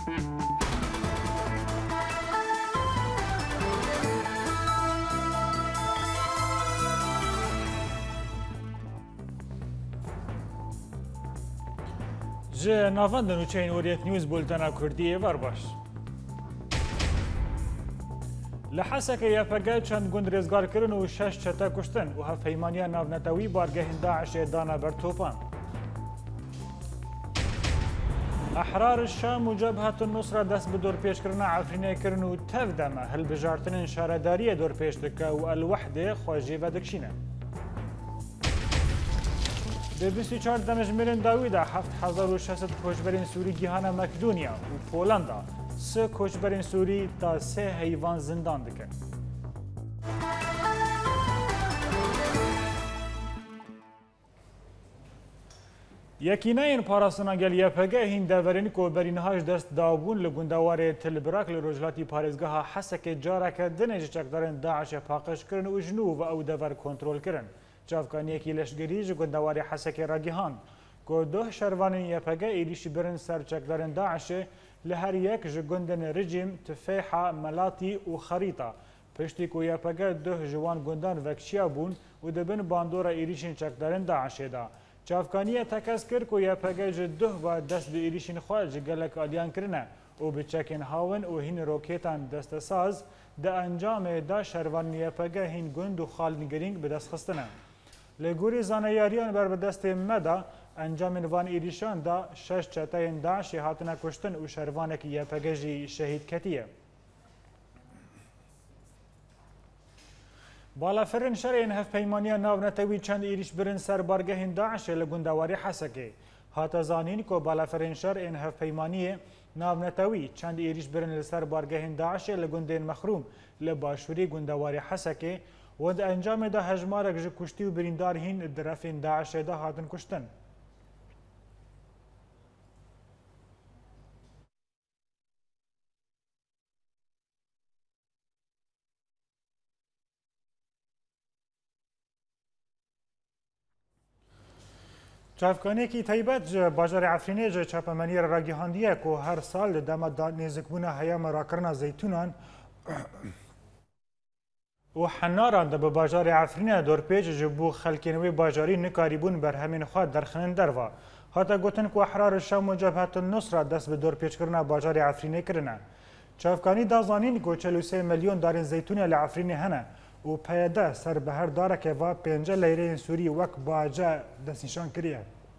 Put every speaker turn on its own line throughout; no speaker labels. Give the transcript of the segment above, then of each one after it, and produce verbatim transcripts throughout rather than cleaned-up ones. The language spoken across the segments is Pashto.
جه نافندن و چین اوریت نیوز بولتنا کردیه ور باش. لحسك يا فجأة چند گند رزگار کرن و شش چتا کشتن و هف پیمانیا ناونتوی بارگه داعش دانا بر توپان. احرار الشام و جبهة النصرة دست به دور پیش کرنا عفرینه کرن و تفدمه هل بجارتن شارداری دور پیش دکه و الوحده خواجی و دکشینه. به بیست و چهار دمجمرین داویدا هفت هزار و شصت کوچبرین سوری گیهان مکدونیا و پولندا سه کوچبرین سوری تا سه حیوان زندان دکن. یکی نه این پاراستنا گل یپگه هین دورین کو برینهاش دست داوون لگوندوار تلبراک لروجلاتی پارێزگەها حەسەکێ جارەکە دنێژ چەکدارên داعشە پاقش کردن و ژنو و ئەو دەڤەر کۆنترۆل کردن. چاوکانیەکی لەشگری ji گوندەواری حەسەکێ ڕاگیهان کو دۆ شەروانên یەپەگە êrişî birin ser çekdarên Daişê li her yek ji gundên Ricim, Tüfeyha, Melatî û Xerîta. Piştî ku yepege duh ji wan gundan vekçiya bûn û dibin bandora êrişên çekdarên Daişê da. Çavkaniye tekez kir ku yepege ji duh ve dest bi êrişên xwe ji gelek aliyan kirine û bi çekên hawin û hîn rokêtan destesaz di encamê da şervanên yepege hîn gund û xalên girîng bi dest xistine. Li gorî zaneyariyan ber bi destê me da encamên van êrişan da şeş çeteyên Daişê hatine kuştin û şervanekî yepege jî şehîd ketiye. Balafirin şerên hevpeymaniya navnetewî çend êriş birin ser bargehên Daişê li gundewarî Hesekê. Hate zanîn ku balafirin şerên hevpeymaniyê navnetewî çend êriş birin li ser bargehên Daişê li gundên Mexrûm li başûrî gundewarî Hesekê و د انجام دا هجمارک ji kuştî û birîndar hîn di refên Daişê da hatin kuştin. Çavkanekî taybet ji bajarê Efrînê ji çapemeniyê re ragihandiye ku her sal li dema nêzikbûna heyama rakirina zeytûnan و حناران ده به باجار عفرینه دورپیج جبو خلکین وی باجاری نکاریبون برهمین خواهد درخنن دروا. حتی گوتن که احرار الشام و جبهة النصرة دست به دورپیج کرنا باجار عفرینه کرنه. چافکانی دازانین که چهل و سه میلیون دارین زیتونی لعفرینه هنه و پیاده سر به هر داره که و پنجه لیره سوری وک باجه دست نشان کریه.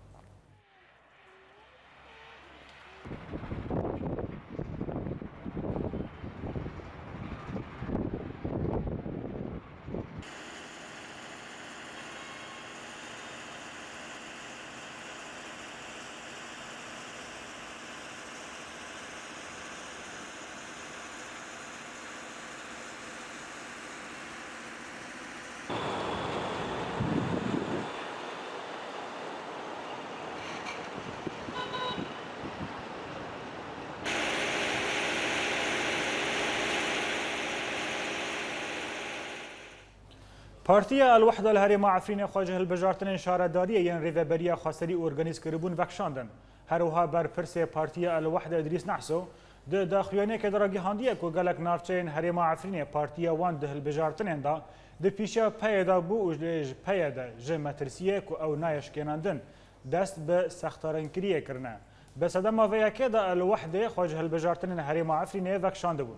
پارتیا الوحده الهرم عفرین خواجه البجارتن شارداریه یان ریوبریا خاصری اورگانیز کربون وکشاندن هروها بر پرس پارتیا الوحده ادریس نحسو د داخلیانه که دراگیهاندیه کو گلک نافچین هرم عفرین پارتیا وان ده البجارتن دا د پیشا پیدا بو او پیدا ج مترسیه کو او نایش کناندن دست به سختارن کریه کرنه بس دما ویا که د الوحده خواجه البجارتن هرم عفرین وکشانده بون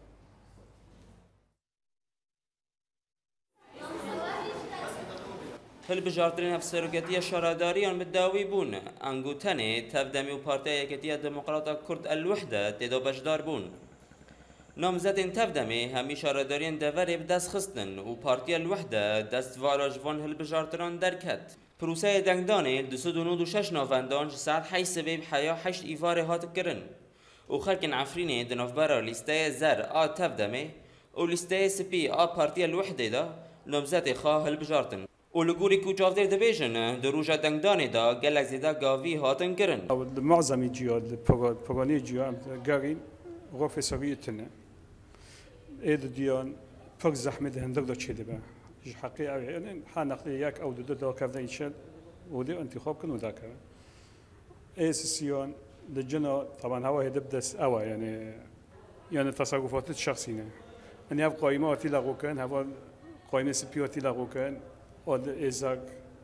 هەلبژاردنین هەفسەرۆکەتیە شارەداریان بەداوی بوون ئەنگوتەنێ تەفدەمی و پارتیا یەکەتیە دموکراتە کورد الوحدە تێدا بەشدار بوون نامزەدên tevdemê hemî şaredariyên deverê bi dest xistin û partiya Lwehde destvala ji van hilbijartinan derket. Pirûseyê dengdanê di sed û nod û şeş navendan ji saet heyş sibê bi heya heşt îvarê hat kirin û xelkên Efrînê di navbera lîsteya zer a tevdemê û lîsteya spî a partiya Lwehde da namzedê xwe hilbijartin. û li gorî ku çavdêr dibêjin di rûja dengdanê da gelek zêde gavî hatin kirin.
Li mazemî ciya li poganê ciya em gerîn rofê Sovyê tune. Ê di diyan pir zehmê di hindir da çêdibe. Ji heqê ew ê ha nexlê yek ew di du dakevne îçel û dê intîxab kin û dakeve. Ê sisiyan للجنة طبعا هوا هدبدس أوا يعني يعني تصرفات الشخصية أن هذا قائمة وتلا كان هذا قائمة سبيو وتلا كان أود إزاق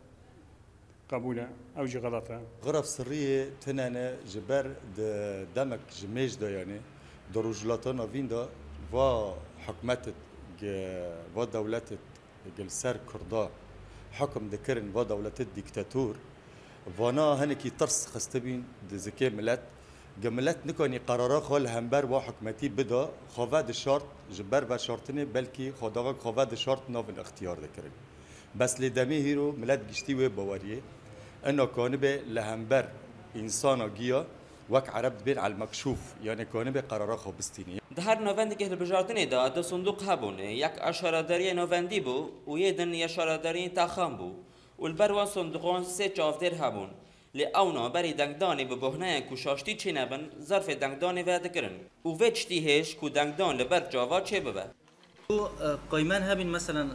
قبوله أو جي غلطة
غرف سرية تنانا جبر دمك جميج دا يعني دروجلاتنا فين دا و حكمتت و دولتت جلسر كردا حكم ذكرن و دولتت ديكتاتور وانا هنكي ترس خستبين دزكي ملت جملت نكوني قرارا خال همبر و حكمتي بدا خواد شرط جبر و شرطني بلكي خداغا خواد شرط ناف اختيار ذكرن بس لدمي هيرو ملت گشتي و باوريه انه كانبه لهمبر انسان جيا وك عرب بين على المكشوف يعني كانبه قرارا خابستيني
دهر نوفند که بجارتنی دا دو صندوق هبون یک اشاره‌داری نوفندی بو و یدن اشاره‌داری تاخام بو والبروان صندوقان سه چاودر هبون لی اونا بری دنگدانی به بهنه کوشاشتی چی نبن ظرف دنگدانی وعده کرن و وچتی هش کو دنگدان لبر جاوا چه ببه
و قایمان هبین مثلا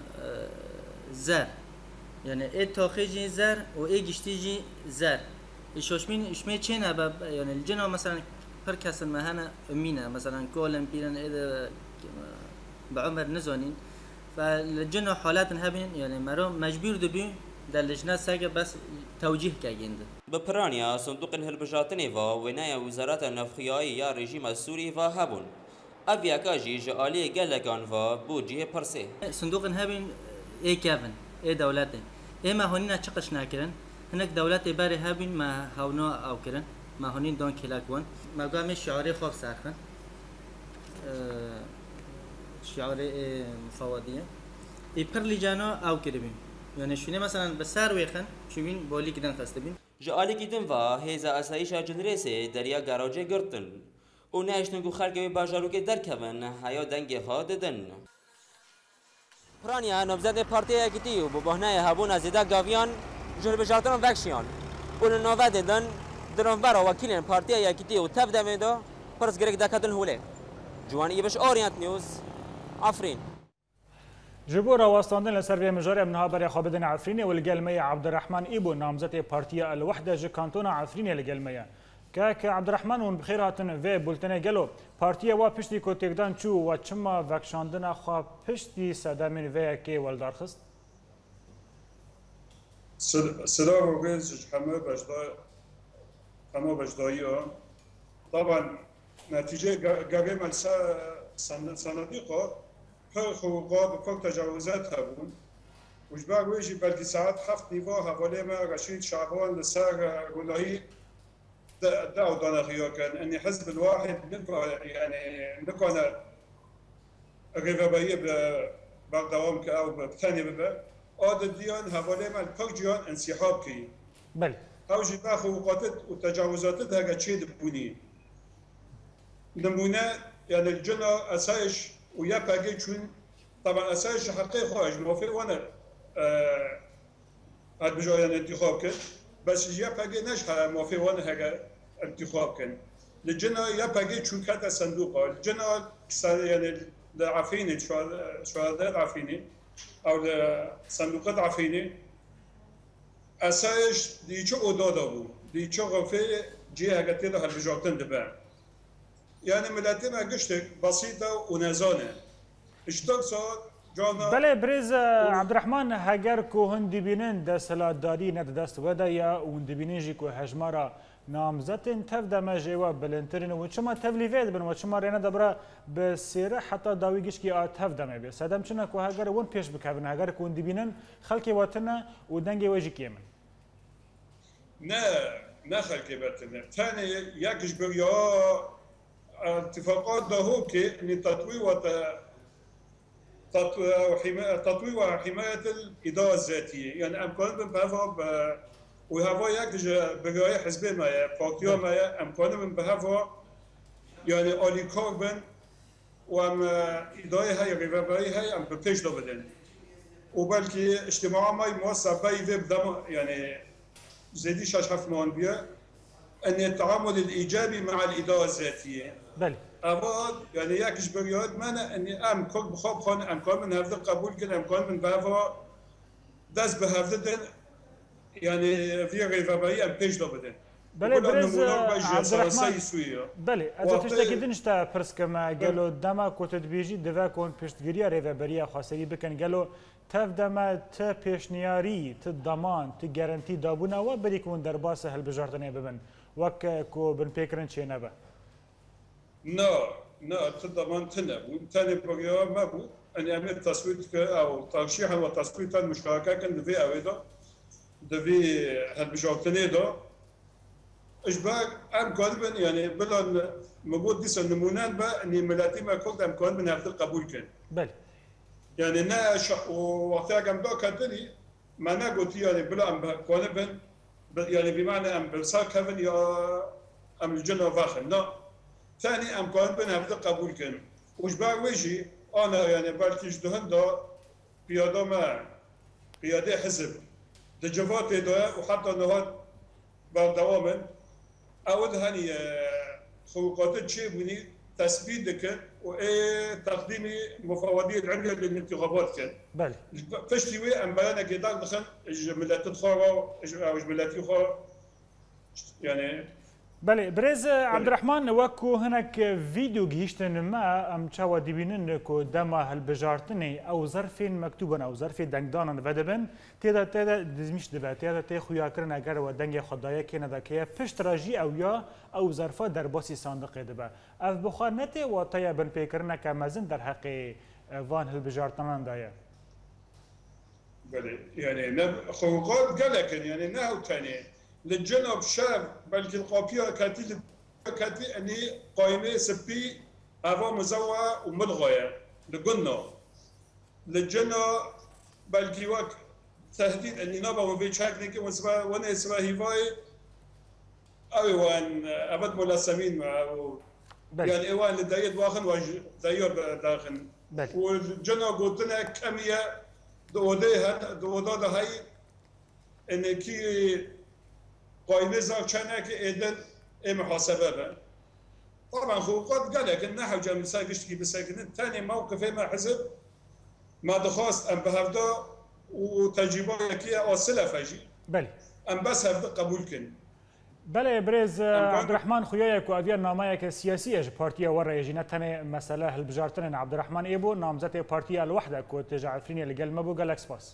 زر يعني ايه تاخيجي زر و ايه گشتيجي زر اشوشمين اشمي چه نبا يعني الجنة مثلا پر کس مهنا امينه مثلا كولن بيرن ايه بعمر نزونين فالجنة حالات هبين يعني مرو مجبور دبي در لجنه ساگه بس توجيه كايند
بپرانيا صندوق الهلبجاتني و ونايا وزارات النفخيائي يا رژیم السوري و هبون ابيا كاجي جالي گلگان و بوجيه پرسه
صندوق هبين ايه كافن ايه دولته اما هونينا چقش ناكرن هناك دولت باري هابين ما هاونا او كرن ما هونين دون كلاكون ما قام شعاري خوف ساخن اه شعاري اه مفوضيه اي برلي جانا او كربين يعني شوني مثلا بسار ويخن شوين بولي كدن خستبين
جالي كدن و هيزا اسايش جنريسي دريا گاراجي گرتن و ناشنگو خلقوي باجاروكي دركبن هيا دنگي ها ددن پرانیا نبزد پارتی اکیتی و ببهنه هبون از ایده گاویان جل بجارتن وکشیان اون نوه دیدن درم برا وکیلن پارتی اکیتی و تف دمیده پرس گرگ دکتن هوله جوان ایبش اورینت نیوز عفرین
جبور واستاندن لسروي مجاري منها بري خابدن عفريني والقلمية عبد الرحمن إيبو نامزة بارتيا الوحدة جي كانتونا عفريني القلمية كاك عبد الرحمن ون بخير هاتن في بولتنه گلو پارتیا وا پشتی کو تگدان چو و چما وکشاندن خو پشتی صدامن و کی ولدار خست
سلام وگز همه بجدا همه بجدایا طبعا نتیجه گاگه ملسا صنادیقا پر حقوقات و پر تجاوزات هبون وجبار ویجی بلدی ساعت هفت نیوا حوالی ما رشید شعبان لسر گناهی دعوا دانا كان اني حزب الواحد يعني نكون غيبايه بردوام او بثاني ببا عاد ديان حوالي مال برجيان انسحاب كي
بل
هاوجي باخو وقاتت وتجاوزات هاga تشيد بوني نمونه يعني الجنة اسايش ويا باجي شون طبعا اسايش حقيقي خارج موافق وانا هاد بجو يعني انتخاب كن بس يا باجي نجح موافق وانا هاga انتخاب كان الجنة يا باجي شو كذا صندوق الجنة يعني العفيني شهادات عفيني او صندوقات عفيني اسايش دي شو ودادا بو دي شو غفي جهه قتيله هالبجوتن دبا يعني ملاتنا قشتك بسيطه ونزانه اشتاق صار جانا
بله برز عبد الرحمن هاجر کو هندی بینن دسلا داری ند دست ودایا و هندی بینجی کو حجمارا نامزتن تفدا ما جوا بلنترن و چما تبلیغات بن و چما رنه دبره به سیره حتی داویگش کی تفدا ما به صدام چنا کو هاجر ون پیش بکبن هاجر کو هندی بینن خلکی وطن و دنگی وجی کیمن
نه نه خلکی وطن ثاني يكش بريا اتفاقات دهو كي ان تطوير وت تطوير وحمايه الاداره الذاتيه يعني امكان من بهذا وهذا يكش بريا حزب ما بارتيا ما امكان من بهذا يعني اولي كاربن وام اداره هي ريفري هي ام بتش دو بدن وبلكي اجتماع ما موثق بي بدم يعني زيدي شاش هفمان بيا ان التعامل الايجابي مع الاداره الذاتيه
بله
أباد يعني يكش برياد منا اني ام كل بخاب خان امكان من هذا قبول كده امكان من بهذا دز بهذا يعني في ريفابي ام بيج دو بدن
بله برز
عبدالرحمن
بله از تشتکی دنشتا پرس کما گلو دما کوتد بیجی دوا کن پشتگیری ریوبریا خاصی بکن گلو تف دما ت پیشنیاری ت ضمان ت گارانتی دابونه و بری کون در باس هل بجارتنه ببن وک کو بن پیکرن چه نبا
نه نه ت ضمان تنه ثاني بروجرام ما بو اني عملت تصويت او ترشيح وتصويت المشتركه كان دفي اويدا دفي هل بجارتنه ده اجبار ام كون يعني بلان موجود ديس النمونات بقى اني ملاتي ما كنت ام كون من هذا القبول كان
بل
يعني ناش ووقتها كان بقى كاتني ما انا قلت يعني بلا ام كون بن يعني بمعنى ام بصار كفن يا ام الجنة فاخر لا ثاني ام كون بن هذا القبول كان واجبار وجهي انا يعني بالكي جدهن ده قياده ما قياده حزب دجوات ده وحتى نهار بردواما اود هني خروقات شيء بني تثبيت كان وتقديم مفوضيه العليا للانتخابات كان
بله
فشتي وي ام بيانا كده دخل جملات تخرى او جملات اخرى يعني
بله برز عبد الرحمن وكو هناك فيديو جيشتن ما ام تشاو ديبينن كو دما هالبجارتني او ظرفين مكتوبا او ظرف دنگدان ودبن تيدا تيدا دزمش دبا تيدا تي خويا كرنا اگر و دنگ خدايا كينا دكيا پشت راجي او يا او ظرفا در باسي صندوق دبا اف بخارنته و تيا بن بيكرنا كمزن در حق وان هالبجارتنان دايا
بله يعني خروقات قالك يعني نهو ثاني للجنوب شاب بلكي القوبيه كاتي كاتي اني قائمه سبي افا مزوى وملغيه لقلنا للجنوب بلكي وقت تهديد اني نبا وبيتشاكني وسبا وانا سبا هيفاي اوان ابد ملاسمين يعني ايوان لدايد واخن داير داخل والجنوب قلت لنا كميه دوديها دودا هاي ان كي قائمه زاك كانك اذن محاسبه بقى. طبعا خروقات قال لك النحو جا من ساقشتكي بساكن ثاني موقف ما حزب ما دخواست ام بهفدا وتجربه كي اوصلها فجي
بله
ام بس هفدا قبول كن
بله برز عبد الرحمن خوياك وادير نامايك سياسيه بارتيه ورا يجينا ثاني مساله البجارتن عبد الرحمن ايبو نامزته بارتيه الوحده كو تجع عفريني اللي قال ما بو قال اكسباس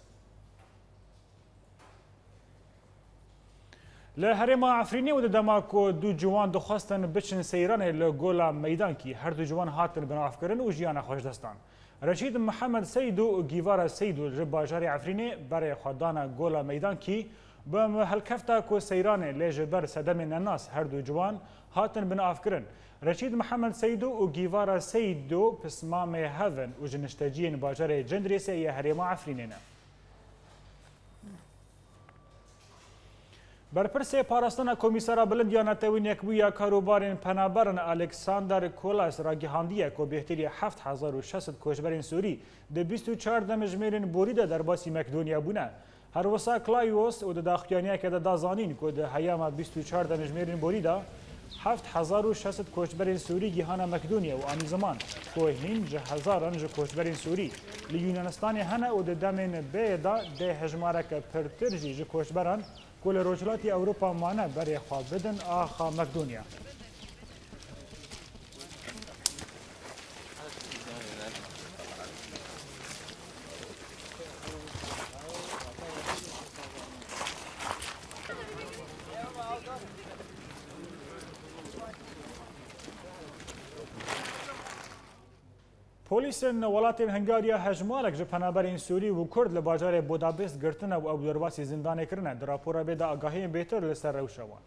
لهرما عفريني ود دماكو دو جوان دخواستن بچن سيران لغولا ميدان كي هر دو جوان هاتن بناف كرن و جيانا خوش دستان رشيد محمد سيدو و گيوارا سيدو جباجاري عفريني بري خدانا غولا ميدان كي بم هالكفتا كو سيران لجبر سدم الناس هر دو جوان هاتن بناف كرن رشيد محمد سيدو و گيوارا سيدو بسمام هافن و جنشتاجين باجاري جندريسي يا هرما عفرينينا برپرسه پاراستان کمیسارا بلند یا نتوین یکبویا کاروبارین پنابرن الکساندر کولاس را گهاندیه که بهتری هفت هزار و شصت کوچبرین سوری ده بیست و چهار دمجمرین بوریده در باسی مکدونیا بونه. هر وسا کلایوس و ده داخیانیه که ده دازانین که ده هیام بیست و چهار دمجمرین بوریده هفت هزار و شصت کوچبرین سوری گیهان مکدونیا و آنی زمان که هین جه هزاران جه کوچبرین سوری لیونانستان هنه و ده دمین بیدا ده هجمارک پرترجی جه کوچبران كل رجلات أوروبا معنا بري خابدن آخا مقدونيا پلیس ولات هنگاریا هجمارک جپنابرین سوری و کرد لباجار بودابست گرتن و او درواسی زندان کرنه در راپورا به دا آگاهی بهتر لسر روشوان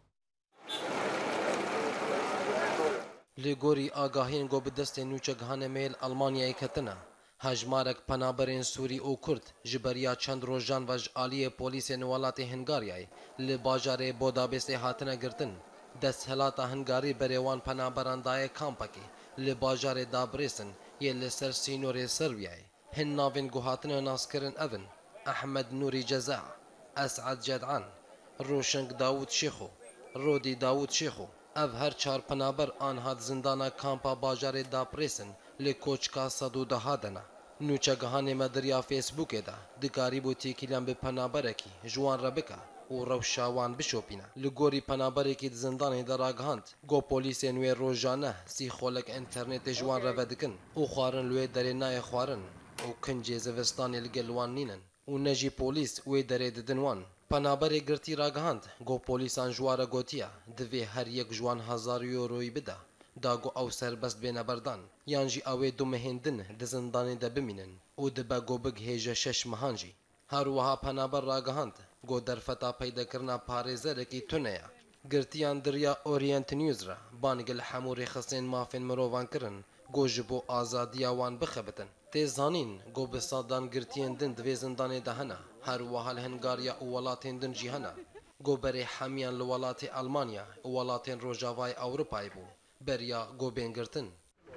لگوری آگاهین گو بدست نوچگهان میل آلمانیای کتنه هجمارک پنابرین سوری او کرد جبریا چند روزان و جعالی پلیس ولات هنگاریای لباجار بودابست هاتنه گرتن دست هلاتا هنگاری بریوان پنابران دای کامپکی لباجار دابریسن یه لسر سینور سرویای هن ناوین گوهاتن ناسکرن اون احمد نوری جزا اسعد جدعان روشنگ داود شیخو رودی داود شیخو اف هر چار پنابر آنهاد زندانا کامپا باجار دابریسن لکوچکا صدو دهادنا نوچگهان مدریا فیسبوک دا دکاری بو تیکیلان به پنابرکی جوان ربکا و روشاوان بشوپینه لگوری پنابرێکی زندانی دەڕاگەهاند گۆ پۆلیسێن وێ ڕۆژانە سی خۆلک ئینتەرنێتێ جوان ڕەڤە دکن و خوارن لێ دەرێ نایە خوارن و کنجێ زەڤستانی لەگەلوان نینن و نەژی پۆلیس وێ دەرێ ددنوان پەنابەرێ گرتی ڕاگەهاند گۆ پۆلیسان ژوارە گوتیە divê her yek جوان هەزار یۆرۆی بدا داگو ئەو سەربەست بێنە بەردان یانجی ئەوێ دومەهێندن di zindanê de bimînin û dibe got bigihêje şeş mehan jî هەروەها پەنابەر ڕاگەهاند گۆ دەرفەتا پەیدەکردنا پارێزەرێکی tune ye girtiyan diriya Orient News re bangê li hemû rêxisên mafên mirovan kirin گۆ ji bo azadiya wan bixebitin tê zanîn گۆ bi sadan girtiyên din divê zindanê de hene herwiha li Hungariya û welatên din jî hene گۆ berê hemiyan li welatê Almanya û welatên Rojavayê Ewropayê bû beriya gobên-girtin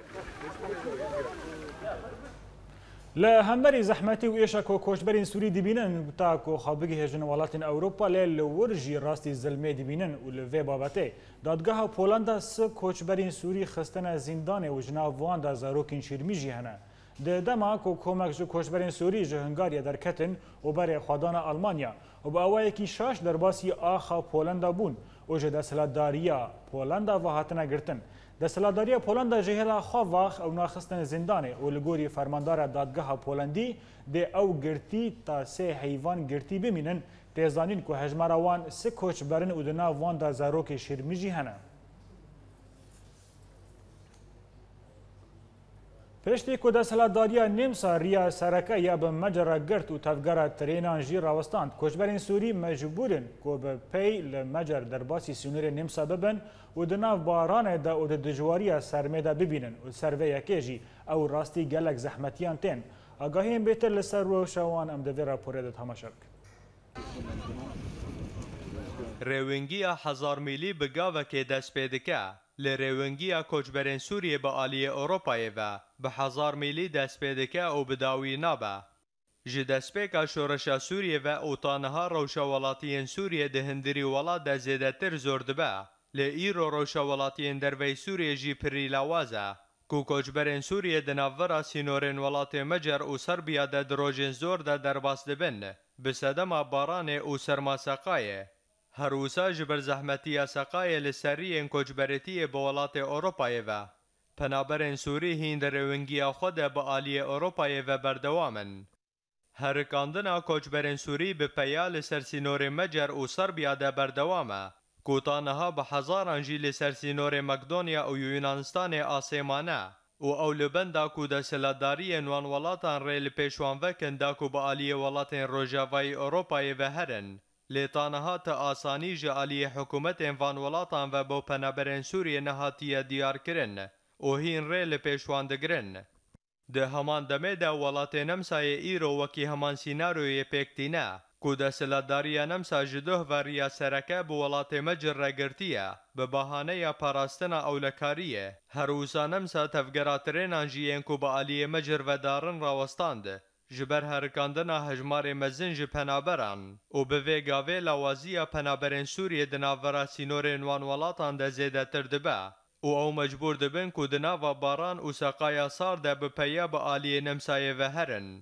li hemberî zehmetî û êşa ku koçberên Sûrî dibînin ta ku xwe bigihêjin welatên Ewropa lê li wir jî rastî zilmê dibînin û li vê babetê dadgeha Polanda si koçberên Sûrî xistine zîndanê û ji nav wan de zarokên şîrmî jî hene di dema ku komek ji koçberên Sûrî ji Hungarya derketin û berê xwedana Almanya û bi awayekî şaş derbasî axa Polanda bûn û ji desthilatdariya Polanda ve hatine girtin desthilatdariya Polanda ji hêla xwe vax ew naxistin zindanê û li gorî fermandara dadgeha Polandî dê ew girtî ta sê heyvan girtî bimînin tê zanîn ku hejmara wan sih koçberin û di nav wan de zarokê şîrmî jî hene Piştî ku desthilatdariya Nêmsa riya sereke ya bi mecera girt û tevgera trênan jî rawistand koçberên Sûrî mecbûrin ku bi pey li mecer derbasî sînorê Nêmsa bibin û di nav baranê de û di dijwariya sermê de bibînin û ser vê yekê jî ew rastî gelek zehmetiyan tên agahiyên bêtir li ser rewşa wan em di vê raporê de temaşa bikin
Rêwingiya hezarmîlî bi gavekê dest pê dike li rêwingiya koçberên Sûriyê bi aliyê Ewropayê ve bi hezarmîlî dest pê dike û bi dawî nabe. Ji destpêka şoreşa Sûriyê ve û taniha rewşa welatiyên Sûriyê di hindirî welat de zêdetir zor dibe. Li îro rewşa welatiyên derveyê Sûriyê jî pirî lawaz e. Ku koçberên Sûriyê di navbera sînorên welatê Mecer û Serbiya de di rojên zor de derbas dibin bi sedema baranê û sermaseqayê. Herwisa ji ber zehmetiya seqayê li seriyên koçberetiyê bi welatê Ewropayê ve. Penaberên Sûrî hîn di rêwingiya xwe de bi aliyê Ewropayê ve berdewam in. Herikandina koçberên Sûrî bi peya li ser sînorê Mecer û Serbiya de berdewam e. Ku taniha bi hezaran jî li ser sînorê Makedonya û Yunanistanê asêmane û ew li benda ku desthilatdariyên wan welatan rê li pêşwan vekin da ku bi aliyê welatên Rojavayê Ewropayê ve herin. Lê taniha te asanî ji aliyê hikûmetên van welatan ve bo penaberên Sûriyê nehatiye diyarkirin û hîn rê li pêşwan digirin. Di heman demê de welatê Nemsayê îro wekî heman sînaroyê pêktîne ku desthilatdariya Nemsa ji duh ve riya sereke bi welatê Mecer re girtiye bi bahaneya parastina ewlekariyê. Herwisa Nemsa tevgera trênan jî yên ku bi aliyê Mecer ve darin rawestand. Ji ber herikandina hejmarê mezin ji penaberan û bi vê gavê lawaziya penaberên Sûriyê di navbera sînorên wan welatan de zêdetir dibe û ew mecbûr dibin ku di nava baran û seqaya sar de bi peya bi aliyê Nemsayê ve herin.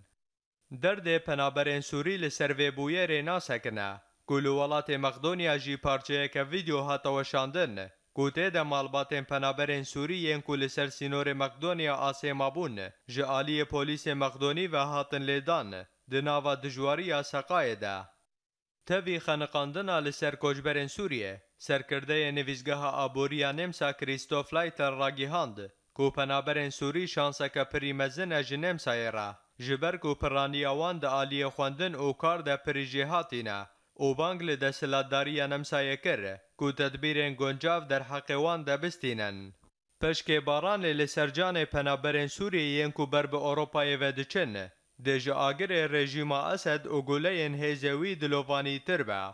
Derdê penaberên Sûrî li ser vêbûyerê nasekine ku li welatê Makedonya jî parçeyeke vîdeo hate weşandin ku tê de malbatên penaberên Sûriyên ku li ser sînorê Makedonya asêma bûn ji aliyê polîsê Makedonî ve hatin lêdan di nava dijwariya seqayê de. Tevî xeniqandina li ser koçberên Sûriyê serkirdeyê nivîzgeha aboriya Nêmsa Christoph Leiter ragihand ku penaberên Sûrî şanseke pirî mezin e ji Nêmsayê re ji ber ku piraniya wan di aliyê xwendin û kar de pirî jê hatîne û bang li desthilatdariya Nemsayê kir ku tedbîrên guncav derheqê wan de bistînin. Pişkê baranê li ser canê penaberên Sûriyê yên ku ber bi Ewropayê ve diçin dê ji agirê rejîma Esed û guleyên hêzê wî dilovanîtir be.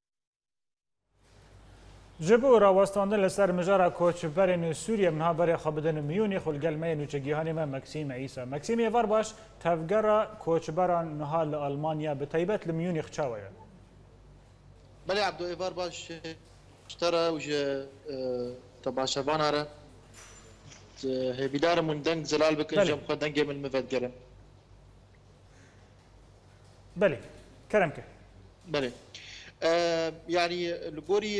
Ji bo rawestandin li ser mijara koçberên Sûriyê min haberê xwe bidin Mûnîx û li gel me nûçegihanê me Meksîm Îsa. Meksîm êvar baş tevgera koçberan niha li Almanya bi taybet li Mûnîx çawa ye?
بله عبدو ایوار باش اشترى وجه تباشفانا را هبيدار من دنگ زلال بكن جم خد دنگ من مفاد گرم
بله کرم که
بله يعني لقوري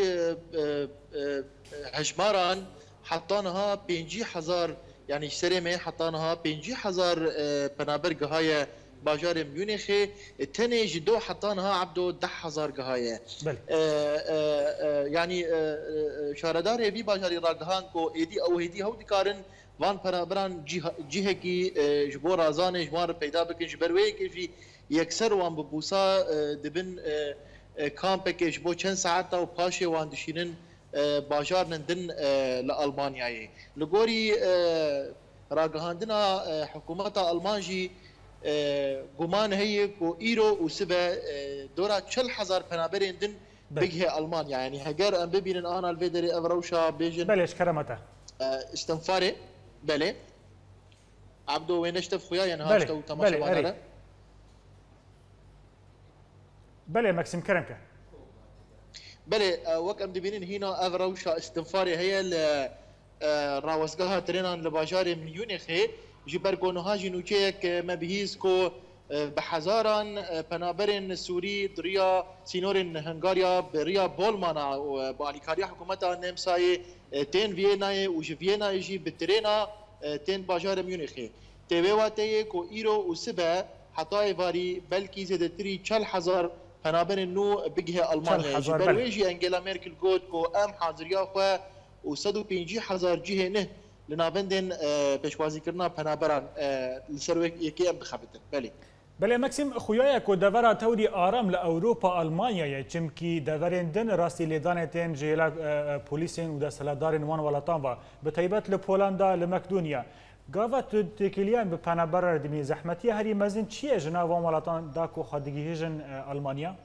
هجماران حطانها بينجي حزار يعني سرمه حطانها بينجي حزار بنابر قهايه باجار ميونخ تاني جدو حطانها عبدو ده حزار قهايه يعني شاردار في باجار راقهان كو ايدي او هيدي هودي كارن وان بنابران جهه کی جبور ازان جمار پیدا بکن جبروی کی جی یکسر وان ببوسا دبن کامپ کی جبو چند ساعت او پاشه وان دشینن باجار نندن لالمانیای لگوری راگهاندنا حکومت المانجی گمان هي کو ایرو و سبه دورا چل هزار پنابرین دن بگه المانیا يعني هجر ام ببینن انا الفيدري افروشا بيجن
بلش كرمته
استنفاري بله عبدو وين اشتف خويا يعني هاشتا وتماشى وانا
بله ماكسيم كرمكه
بله وك ام دبينين هنا افروشا استنفاري هي راوسقها ترينان لباجار ميونخ جبرگونو هاجي نوچيك ما بهيز كو بحزاران پنابرن سوری دریا سینورن هنگاریا بریا بولمانا و بالکاریا حکومتا نمسای تین وینا و وینا جی بترینا تین باجار میونخ تویواته کو ایرو و سبه حتی واری بلکی زدتری چل هزار پنابرن نو بگه المانیا برویجی انگلا مرکل گوت کو ام حاضریا خو و صد و پنجاه هزار جهه نه لنابندن پشوازی کرنا پنابران لسر یکی ام بخبتن بله
بله ماکسیم خویای کو دورا تودی آرام لأوروپا آلمانیا چمکی دورین دن راستی لیدان تن جیلا پلیسین و دستلدارین وان ولاتان با به تایبت لپولندا لمقدونیا گاوت تکلیان به پنابر دمی زحمتی هری مزن چیه جنا وان ولاتان دا کو خادگی هجن آلمانیا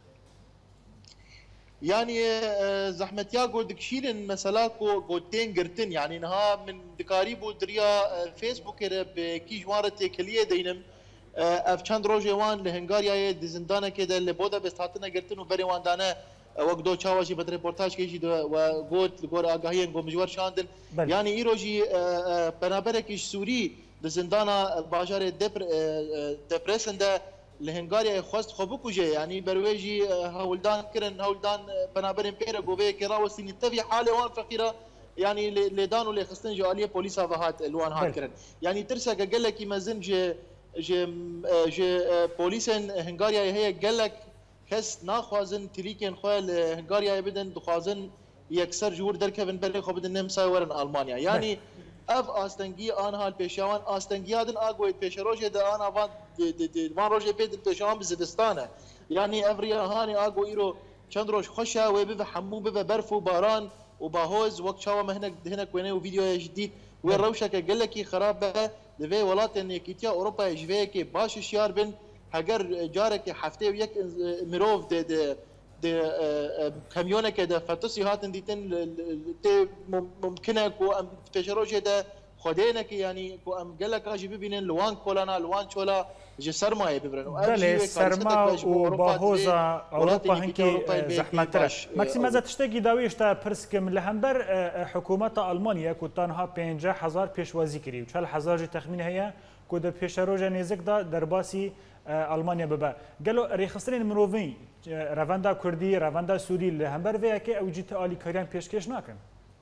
يعني زحمتيا قد كشيلن مثلا كو قدين قرتن يعني نها من دكاريبو دريا فيسبوك بكي جوارة تكلية دينم اف چند روزه وان لهنگاریا دزندانه كده اللي بودا بستاتنا قرتن وبري وان دانا وقدو چاواشي بد ريبورتاج كيجي وقوت لغور آگاهين قو مجوار شاندن يعني ايروجي بنابركش سوري دزندانا باجار دبر دبرسن ده لهنگاریا خواست خوبو جه يعني برويجي هولدان كرن هولدان بنابرن بيرا قوبه كراوسين التفي حاله وان فقيره يعني لدان ولي خستن جواليه بوليسا فهات الوان هات كرن يعني ترسا قال لك مازن جه جه جه بوليسن هنغاريا هي قال لك كس ناخوازن تريكن خوال هنغاريا بدن دخوازن يكسر جور دركبن بلي خو بدن نمسا ورن المانيا يعني اف استنگی آنها الپیشوان استنگیادن آگوید پیشروجه ده آنها وان وان روجه بید الپیشوان بزدستانه يعني افريا هاني آگو ایرو چند روش خوشه و ببه حمو ببه برف و باران و باهوز وقت شاوه مهنك هناك وينه وفيديو جديد والروشه قال لك خراب به دفي ولات ان كيتيا اوروبا جوي كي باش شيار بن هاجر جارك حفته ويك مروف د د د كاميونك ده فتسي هاتن ديتن ممكنه كو ام تجروجه ده خدينك يعني كو ام قال لك اجي ببينن لوان كولانا لوان شولا جي سرما يبرن
بله سرما و باهوزا اوروبا هنكي زحمترش ماكسيم از تشتكي داويشتا برسكم لهمبر حكومه المانيا كو تنها پنجاه هزار پیشوازی کری و چهل هزار جي تخمين هي كو د پیشروجه نزك دا درباسي المانيا ببا قالوا ريخصرين مروفين رافندا كردي رافندا سوري لهمبر وياكي او جيت الي كاريان پیشکش ناكن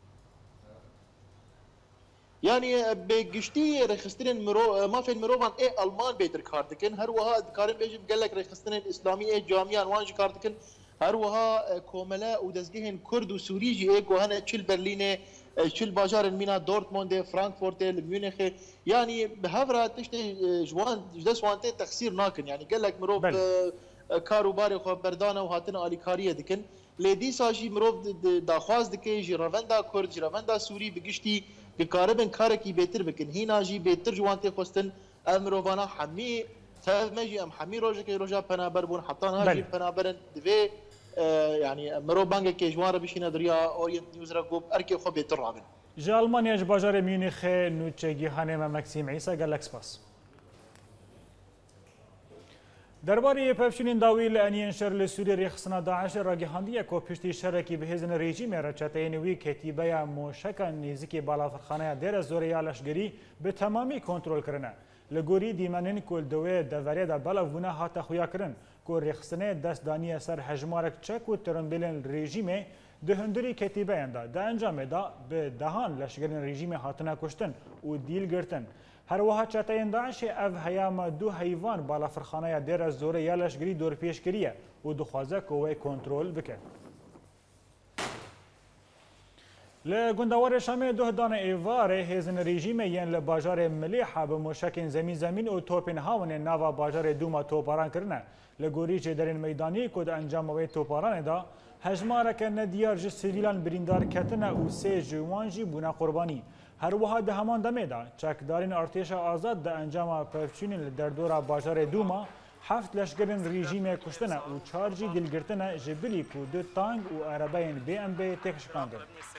يعني بقشتي رخصتين مرو ما في المروفان ايه المان بيتر كاردكن هر وها كارن بيجي قال لك رخصتين الاسلاميه جامعان وانج كاردكن هر وها كوملا ودزجهن كرد وسوري جي ايكو هنا تشيل برلين تشيل باجار مينا دورتموند فرانكفورت ميونخ يعني بهفرا تشتي جوان جدس وانت تخسير ناكن يعني قال لك مروف كارو باري خو بردانه وهاتنا الي كاريه دكن لدي ساجي مروف داخواز دكي جي رافندا كرد جي رافندا سوري بقشتي بكاربن كاركي بيتر بكن هنا جي بيتر جوانتي خوستن امروفانا حمي تمجي ام حمي روجك روجا بنابر بون حطان هاجي بنابرن دفي يعني مرو بانك كي جوار بشينا دريا اورينت نيوز ركوب اركي خو بيتر رابن
جا المانيا جباجار ميونخ نوتشيغي هانيما ماكسيم عيسى قال لك سباس درباره پفشین داوی لعنی شر لسوری رخصنا داعش راگهاندی کو پشتی شرکی به هزن رژیم رچتینوی کتیبه موشک نزدیک بالافرخانه در زوریا لشگری به تمامی کنترل کرنه لگوری دیمنن کل دوی دوره دا بلافونه هات خویا کرن کو رخصنه دست دانی سر هجمارک چک و ترنبیلن رژیم ده هندری کتیبه دا ده انجام دا به دهان لشگرین رژیم هاتنا کشتن و دیل گرتن هر وها چتاین داعش اف هیام دو حیوان بالا فرخانه دیر زوره یا لشگری دور پیش کریه و دخوازه کوه کنترول بکه لگندوار شام دو دانه ایوار هزن رژیم ین لباجار ملیحه به مشکین زمین زمین و توپین هاون ناوا باجار دوما توپاران کرنه لگوری چه درین میدانی کد انجام وی توپاران دا هجماره که ندیار جه سیویلان بریندار کتنه و سه جوانجی بونا قربانی هر وها ده همان دمه دا چکدارین ارتش آزاد ده انجام پفچونین در دورا باجار دوما هفت لشگرین رژیم کشتنه و چارجی دلگرتنه جبلی کو دو تانگ و عربین بی ام بی تکشکانده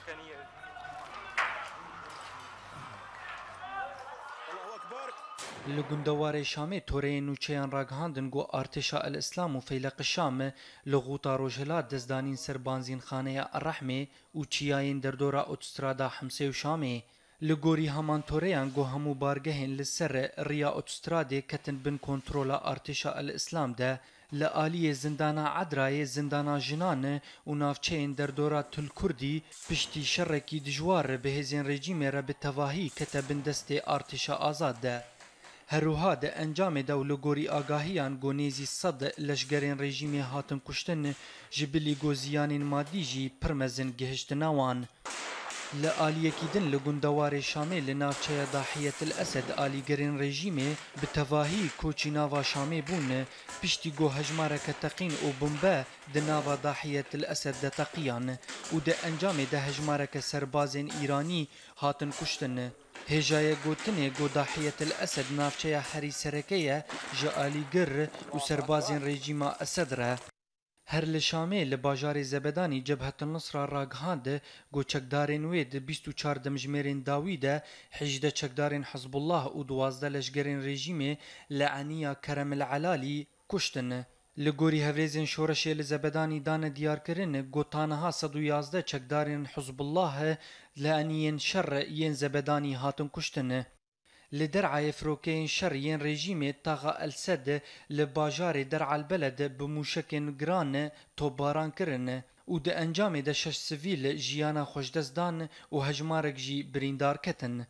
لگندوار شام توره نوچیان راگهاندن گو ارتشا الاسلام و فیلق الشام لغوطا روجهلات دزدانین سر بانزین خانه الرحمه و چیاین در دورا اتسترادا حمسه و شامه لگوری همان توریان گو همو بارگهن لسر ریا اتستراده کتن بن کنترولا ارتشا الاسلام ده لآلی زندانا عدرای زندانا جنان و نافچین در دورا تل کردی پشتی شرکی دجوار به هزین رژیم را به تواهی کتبن دست ارتشا آزاد ده هروها ده انجام دولو گوری آگاهیان گو نیزی صد لشگرین رژیم هاتن کشتن جبلی گو زیانین مادی جی پرمزن گهشت نوان لآلیکی دن لگندوار شامه لناوچه ضاحیت الاسد آلیگرین رژیم بتواهی کوچی ناوا شامه بون پشتی گو هجمارک تقین و بمبه ده ناوا ضاحیت الاسد ده تقیان و ده انجام ده هجمارک سربازین ایرانی هاتن کشتن هجای گوتنه گو ضاحیت الاسد ناوچه هری سرکیه جالی گر و سربازین رژیم اسد را هر لشامه لباجار زبدانی جبهة النصر راگهاند گو چکدارین وید بیست و چار دمجمرین داویده حجده چکدارین حزب الله و دوازده لشگرین رژیم لعنیا کرم العلالی کشتن لگوری هفریزین شورشی لزبدانی دان دیار کرن گو تانها صد و یازده چکدارین حزب الله لعنین شر ین زبدانی هاتن کشتن لدرعا فروكين شريين ريجيمي طاغا السد لباجار درع البلد بموشكين جران توباران كرن و ده انجام ده شش سویل جیانا خوشدزدان و هجمارک جی بریندار کتن.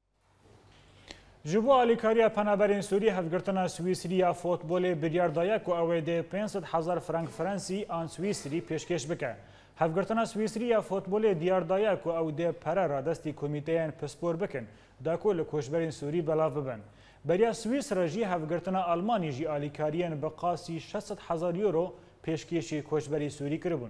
جبو آلیکاریا پنابرین سوری هفگرتنا سویسریا فوتبول بریار دایک و اوه ده پانصد هزار فرانک فرانسی آن سویسری پیشکش بکه. هفگرتنا سویسریا فوتبول دیار دایک و او ده پره را دستی کمیتین پسپور بکن. داکو لکوشبرین سوری بلاف ببن. بریا سویس را جی هفگرتنا آلمانی جی آلیکاریان بقاسی شصت هزار یورو پیشکشی کوشبری سوری کربون.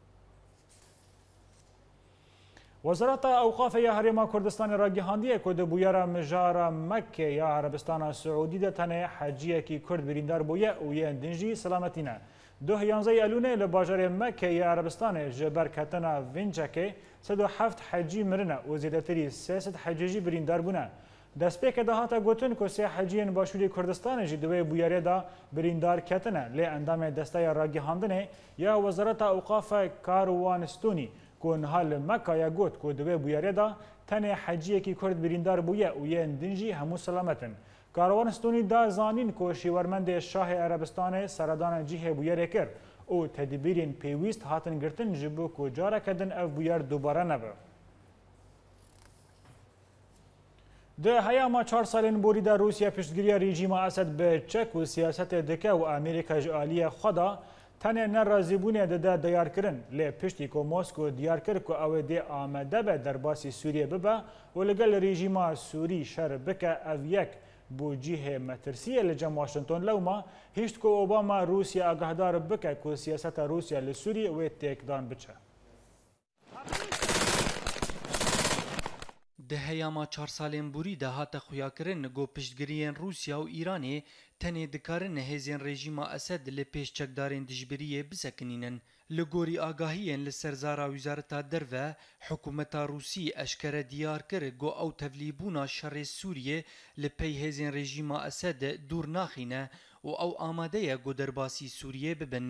وزارت اوقاف یا هرما کردستان را گهاندیه که بویرا مجارا مکه یا عربستان سعودی ده تنه حجیه کی کرد بریندار بویه و یه دنجی سلامتینه. دو یانزه الونه لباجار مکه یا عربستان جبر کتنا وینچکه صد و هفت حجی مرنه و زیادتری سیصد حجیجی بریندار بونه. دست پیک دهاتا گوتن که سه حجیین باشوری کردستان جی دوی بویره دا بریندار کتنه لی اندام دسته را گهاندنه یا وزارت اوقاف کاروانستونی که نهال مکه یا گوت که دوی بویره دا تنه حجیه کی کرد بریندار بویه و یه دنجی همو سلامتن. کاروانستونی دا زانین که شیورمند شاه عربستان سردان جیه بویره کرد او تدبیرین پیویست هاتن گرتن جبو که جاره کدن او بویر دوباره نبه. ده هیاما چهار سالین بوری در روسیه پشتگیری رژیم اسد به چک و سیاست دکه و امریکا جالی خدا تنه نرازی بونه ده دیار کرن لی پشتی که موسکو دیار کرد که او ده آمده به در باسی سوریه ببه و لگل رژیم سوری شر بکه او یک بو جیه مترسیه لجم واشنطن لوما هیچ که اوباما روسیا اگهدار بکه که سیاست روسیا لسوریه و تکدان بچه.
ده هیاما چهار سالین بوری ده هات خویا کرن گو پشتگیرین روسیا و ایرانی تنه دکارن هزین رژیم اسد لپیش چکدارین دجبریه بسکنینن. لگوری آگاهیین لسرزارا وزارتا دروه حکومتا روسی اشکره دیار کرد گو او تولیبونا شر سوریه لپی هزین رژیم اسد دور ناخینه و او آماده گو درباسی سوریه ببنه.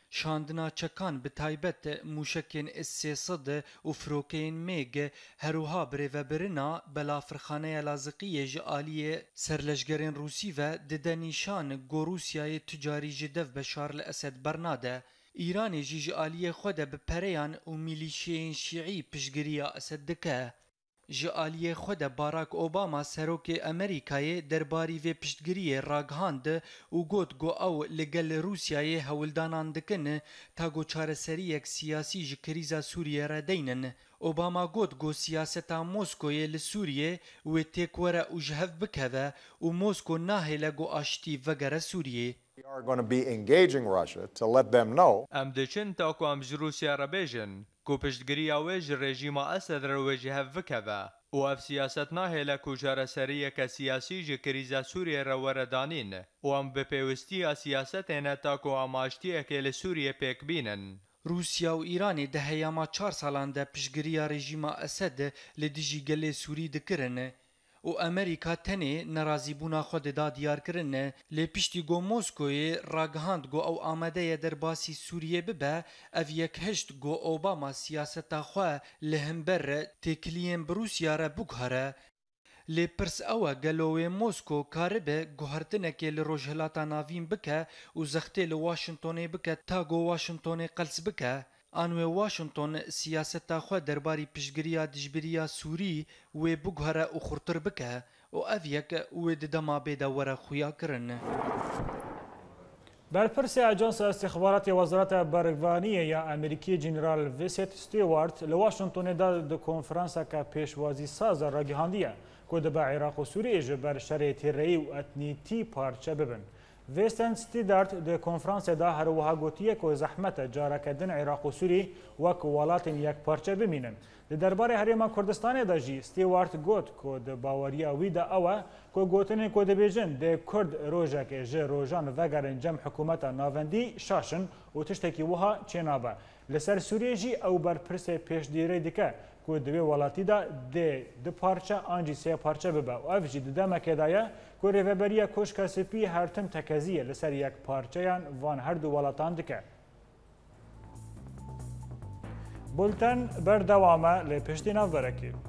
شاندنا چکان به تایبەت موشکên S سێ سەد û firokeyên mêg herûha birêveberina belafirxaneya Laziqiyê ji aliyê serleşgerên Rûsî ve dide nîşan got Rûsyayê ticarî ji dev Beşar li Esed bernade. İranê jî ji aliyê xwe de bi pereyan û milîşiyên Şîî piştgiriya Esed dike. Ji aliyê xwe de Barack Obama serokê Amerîkayê derbarî vê piştgiriyê ragihand û got got ew li gel Rûsyayê hewildanan dikin ta got çareseriyek siyasî ji krîza Sûriyê re deynin. Obama got got siyaseta Moskoyê li Sûriyê wê têk were û ji hev bikeve û Mosko nahêle got aştî vegere Sûriyê.
We are going to be engaging Russia to let them know.
Em diçin ta ku em ji Rûsya re bêjin ku piştgiriya wê ji rejîma Esed re wê ji hev bikeve û ev siyaset nahêle ku çareseriyeke siyasî ji krîza Sûriyê re were danîn û em bi pêwistiya siyasetê ne ta ku amaştiyekê li Sûriyê pêk bînin.
Rusya û Îranê di heyama çar salan de piştgiriya rejîma Esed li dijî gelê Sûrî dikirin. û Amerîka tenê nerazîbûna xwe di da diyarkirin lê piştî got Moskoyê ragihand got ew amade ye derbasî Sûriyê bibe ev yekhişt got Obama siyaseta xwe li hember re têkiliyên bi Rûsya re biguhere. Lê pirs ew e gelo wê Mosko karibe guhertinekê li Rojhilata Navîn bike û zextê li Washingtonê bike ta got Washingtonê qels bike. An wê Washington siyaseta xwe derbarî piştgiriya dijbiriya Sûrî wê biguhere û xurtir bike û ev yek wê di dema bê de were xuya kirin.
Berpirsê Ajansa Stîxbaratê Wezareta Bervaniyê ya Amerîkî Jeneral Vincent Stewart li Washingtonê da di konferanseka pêşwazî saz re ragihandiye ku dibe Iraq û Sûriyê ji ber şerê têreyî û etnîtî parçe bibin. Vincent Stewart di konferansê da herwiha gotiye ku zehmet e careke din Iraq û Sûrî wek welatên yekparçe bimînin. Di derbarê Herêma Kurdistanê de jî Stewart got ku di baweriya wî de ew e ku gotinên ku dibêjin dê Kurd rojekê ji rojan vegerin cem hikûmeta navendî şaşin û tiştekî wiha çênabe. Li ser Sûriyê jî ew berpirsê pêşdîrê dike ku divê welatî de dê di parçe an jî sê parçe bibe û ev jî di demekê de ye ku rêveberiya koşka spî her tim tekeziye li ser yek parçeyan van her du welatan dike. Bulten berdewame lê piştî navberekê.